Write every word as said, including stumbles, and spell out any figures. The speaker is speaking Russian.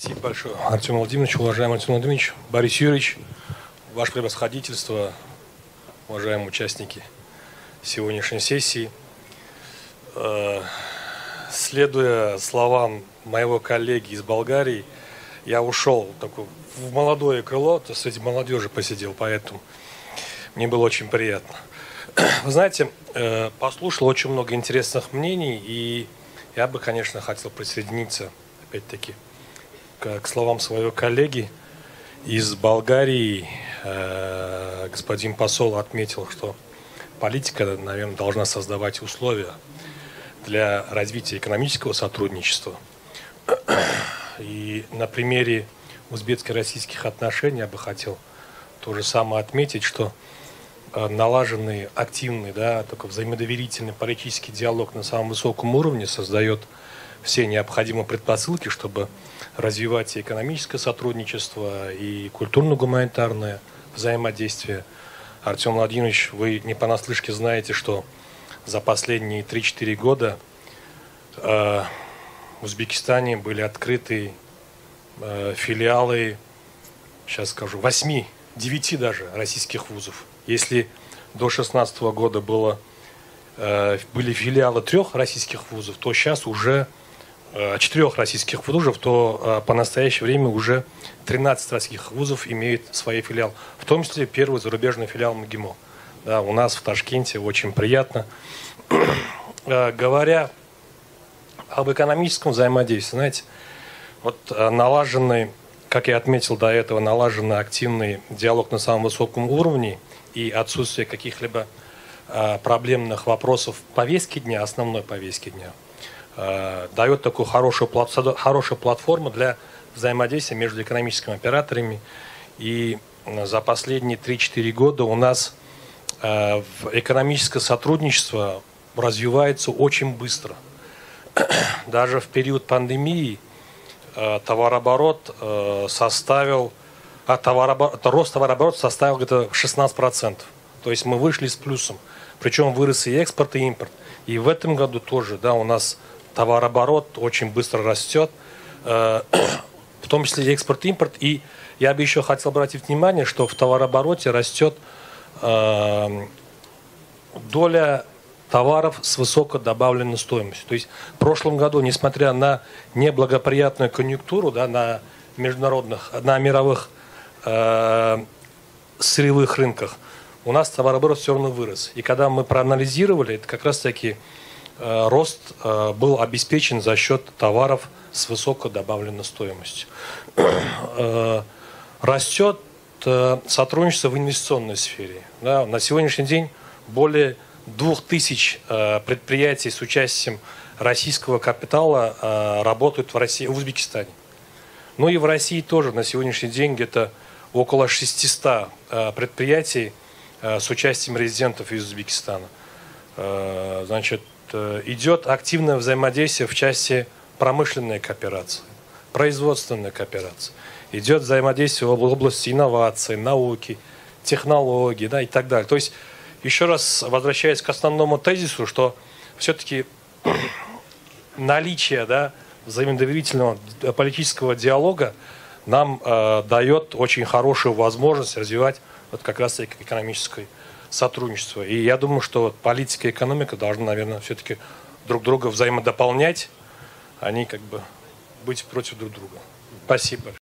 Спасибо большое, Артем Владимирович, уважаемый Артем Владимирович, Борис Юрьевич, ваше превосходительство, уважаемые участники сегодняшней сессии. Следуя словам моего коллеги из Болгарии, я ушел такой, в молодое крыло, то среди молодежи посидел, поэтому мне было очень приятно. Вы знаете, послушал очень много интересных мнений, и я бы, конечно, хотел присоединиться, опять-таки, к словам своего коллеги из Болгарии. Господин посол отметил, что политика, наверное, должна создавать условия для развития экономического сотрудничества. И на примере узбекско-российских отношений я бы хотел то же самое отметить, что налаженный, активный, да, такой взаимодоверительный политический диалог на самом высоком уровне создает все необходимые предпосылки, чтобы развивать и экономическое сотрудничество, и культурно-гуманитарное взаимодействие. Артем Владимирович, вы не понаслышке знаете, что за последние три-четыре года э, в Узбекистане были открыты э, филиалы, сейчас скажу, восьми, девяти даже российских вузов. Если до две тысячи шестнадцатого года было, э, были филиалы трех российских вузов, то сейчас уже э, четырех российских вузов, то э, по настоящее время уже тринадцать российских вузов имеют свои филиалы, в том числе первый зарубежный филиал МГИМО. Да, у нас в Ташкенте очень приятно. э, говоря об экономическом взаимодействии, знаете, вот э, налаженный, как я отметил до этого, налаженный активный диалог на самом высоком уровне и отсутствие каких-либо э, проблемных вопросов в повестке дня, основной повестке дня, э, дает такую хорошую, хорошую платформу для взаимодействия между экономическими операторами. И за последние три-четыре года у нас э, экономическое сотрудничество развивается очень быстро. Даже в период пандемии э, товарооборот э, составил А товарооборот, рост товарооборота составил где-то шестнадцать процентов. То есть мы вышли с плюсом. Причем вырос и экспорт, и импорт. И в этом году тоже, да, у нас товарооборот очень быстро растет. Э, в том числе и экспорт, и импорт. И я бы еще хотел обратить внимание, что в товарообороте растет э, доля товаров с высокой добавленной стоимостью. То есть в прошлом году, несмотря на неблагоприятную конъюнктуру, да, на международных, на мировых э, сырьевых рынках, у нас товарооборот все равно вырос. И когда мы проанализировали, это как раз-таки э, рост э, был обеспечен за счет товаров с высокой добавленной стоимостью. э, растет э, сотрудничество в инвестиционной сфере. Да, на сегодняшний день более двух тысяч э, предприятий с участием российского капитала э, работают в России, в Узбекистане. Ну и в России тоже на сегодняшний день где-то около шестисот э, предприятий э, с участием резидентов из Узбекистана. Э, значит, э, идет активное взаимодействие в части промышленной кооперации, производственной кооперации. Идет взаимодействие в области инноваций, науки, технологий, да, и так далее. То есть, еще раз возвращаясь к основному тезису, что все-таки наличие, да, взаимодоверительного политического диалога нам э, дает очень хорошую возможность развивать вот как раз экономическое сотрудничество. И я думаю, что вот политика и экономика должны, наверное, все-таки друг друга взаимодополнять, а не как бы быть против друг друга. Спасибо.